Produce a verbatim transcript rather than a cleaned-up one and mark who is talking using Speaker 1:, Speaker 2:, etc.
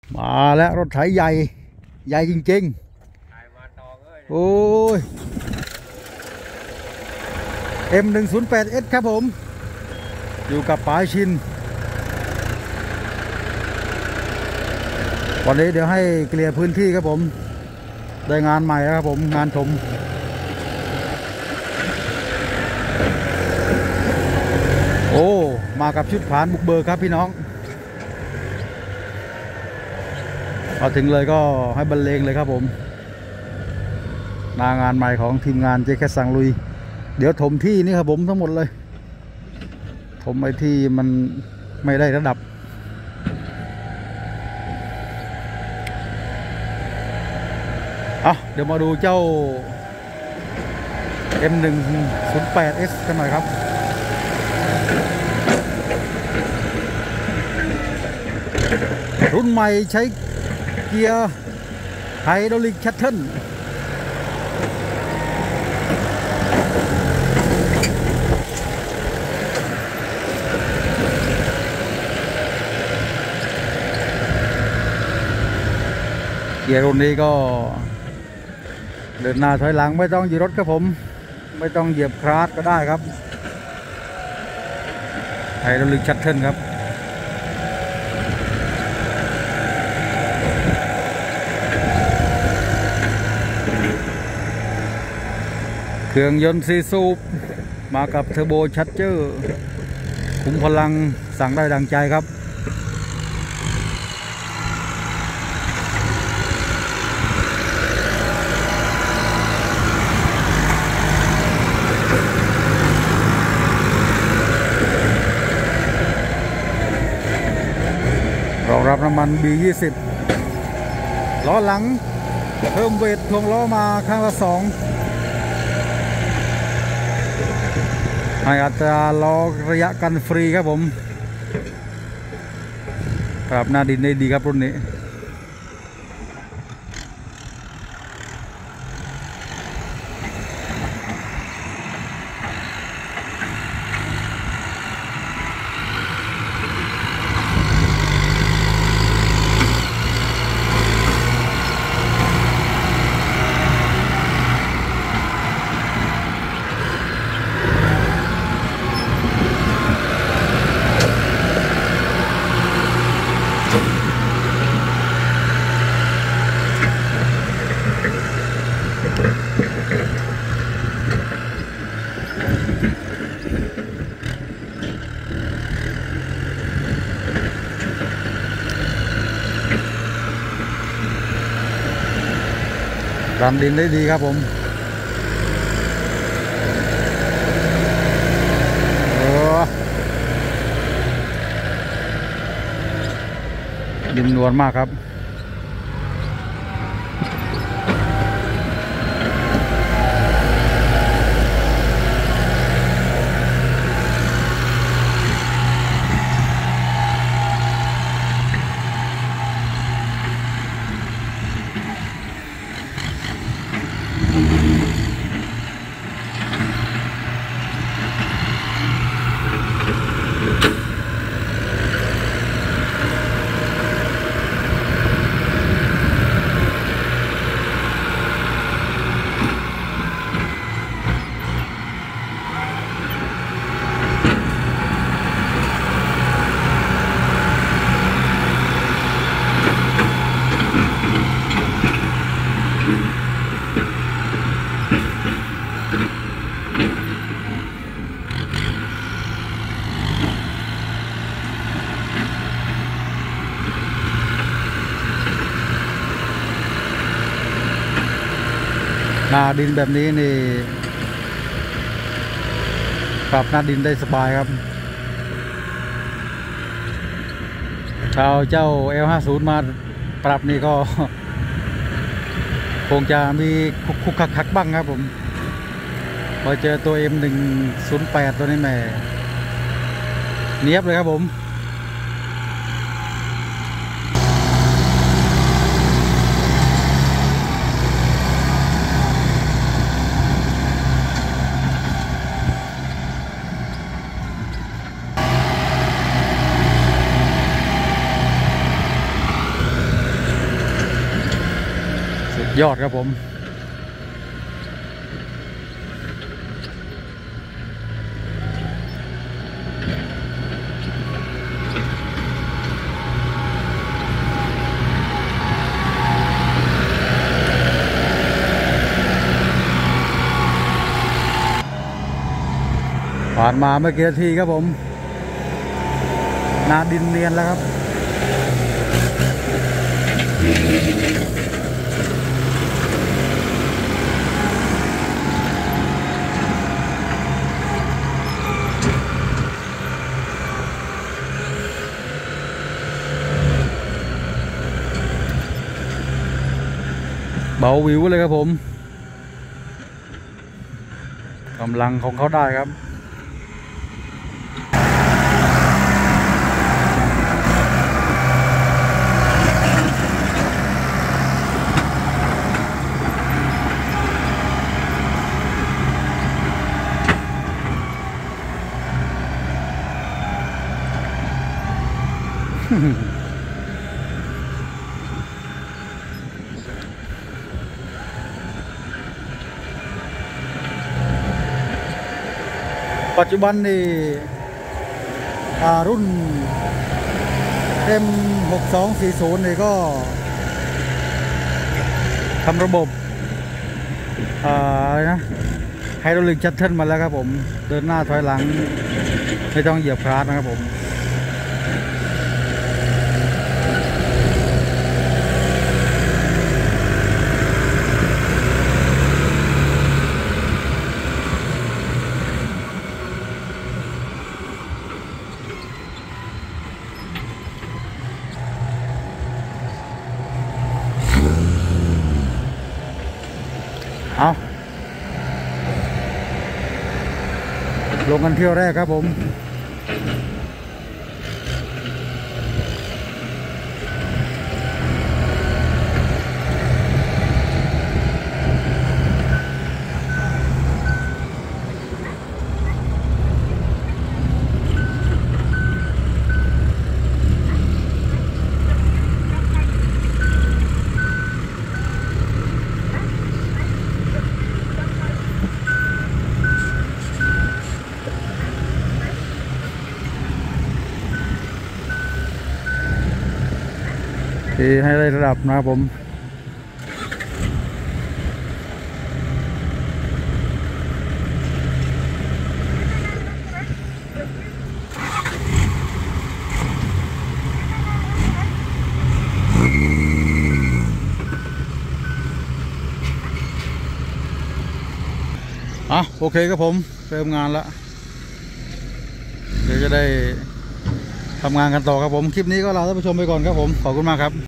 Speaker 1: มาแล้วรถไถใหญ่ใหญ่จริงๆโอ้ย เอ็ม หนึ่ง ศูนย์ แปด เอส ครับผมอยู่กับป๋าชินวันนี้เดี๋ยวให้เกลี่ยพื้นที่ครับผมได้งานใหม่แล้วครับผมงานถมโอ้มากับชุดผานบุกเบิกครับพี่น้องมาถึงเลยก็ให้บรรเลงเลยครับผมหน้างานใหม่ของทีมงานเจแคสสังลุยเดี๋ยวถมที่นี่ครับผมทั้งหมดเลยถมไอ้ที่มันไม่ได้ระดับอ่ะเดี๋ยวมาดูเจ้า เอ็ม หนึ่ง ศูนย์ แปด เอส กันหน่อยครับรุ่นใหม่ใช้เกียร์ไฮดรอลิกชัตเทิลเกียร์รุ่นนี้ก็เดินหน้าถอยหลังไม่ต้องอยู่รถครับผมไม่ต้องเหยียบคลาสก็ได้ครับไฮดรอลิกชัตเทิลครับเครื่องยนต์สี่สูบมากับเทอร์โบชาร์เจอร์คุมพลังสั่งได้ดังใจครับรองรับน้ำมัน บี ยี่สิบ ล้อหลังเพิ่มเวททวงล้อมาข้างละสองให้อัตราล้อระยะกันฟรีครับผมปรับหน้าดินได้ดีครับรุ่นนี้ทำดินได้ดีครับผมดินนวลมากครับหน้าดินแบบนี้นี่ปรับหน้าดินได้สบายครับชาวเจ้า แอล ห้าสิบ มาปรับนี่ก็คงจะมีคุกคักๆบ้างครับผมพอเจอตัว เอ็ม หนึ่ง ศูนย์ แปด ตัวนี้แม่เนียบเลยครับผม อยอดครับผมผ่านมาเมื่อกี้นาทีครับผมนาดินเนียนแล้วครับเบาวิวเลยครับผมกำลังของเขาได้ครับปัจจุบันนี่รุ่น เอ็ม หกสองสี่ศูนย์ นี่ก็ทำระบบอะไรนะไฮดรอลิกชัตเทิลมาแล้วครับผมเดินหน้าถอยหลังไม่ต้องเหยียบคลาสนะครับผมเอาลงกันเที่ยวแรกครับผมที่ให้ได้ระดับนะครับผมอ่ะโอเคครับผมเริ่มงานแล้วเดี๋ยวจะได้ทำงานกันต่อครับผมคลิปนี้ก็ลาท่านผู้ชมไปก่อนครับผมขอบคุณมากครับ